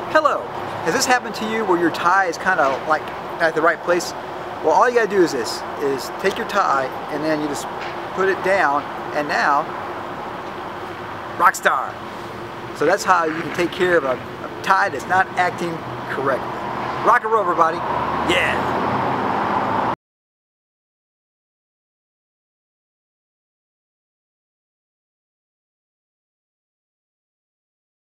Hello, has this happened to you where your tie is kind of like at the right place? Well, all you gotta do is this, is take your tie and then you just put it down, and now, rock star. So that's how you can take care of a tie that's not acting correctly. Rock and roll, everybody. Yeah.